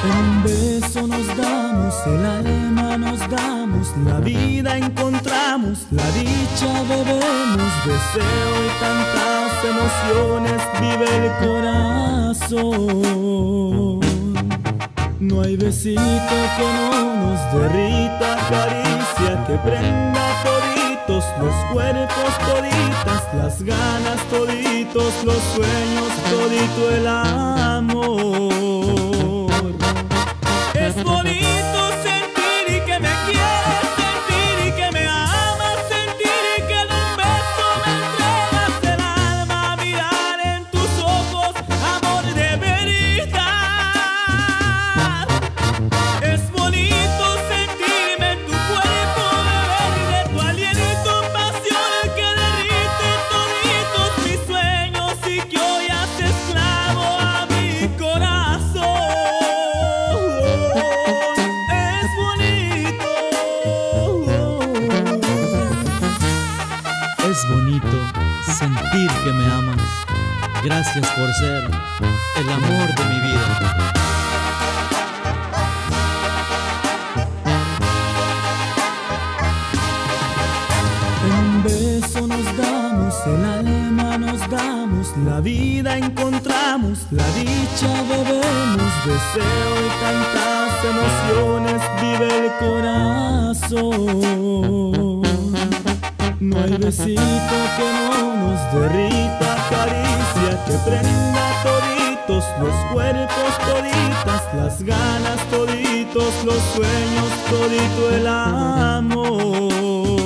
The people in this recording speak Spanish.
En un beso nos damos, el alma nos damos, la vida encontramos, la dicha bebemos, deseo y tantas emociones vive el corazón. No hay besito que no nos derrita, caricia que prenda toditos los cuerpos, toditas las ganas, toditos los sueños, todito el amor. Es bonito sentir y que me quieres, sentir y que me amas, sentir y que en un beso me entregas el alma, mirar en tus ojos, amor de verdad. Es bonito sentirme en tu cuerpo, beber de tu aliento, pasión que derrite toditos mis sueños y que hoy hace esclavo a mi corazón. Es bonito sentir que me amas. Gracias por ser el amor de mi vida. En un beso nos damos, el alma nos damos, la vida encontramos, la dicha bebemos, deseo y tantas emociones vive el corazón. No hay besito que no nos derrita, caricia que prenda toditos los cuerpos, toditas las ganas, toditos los sueños, todito el amor.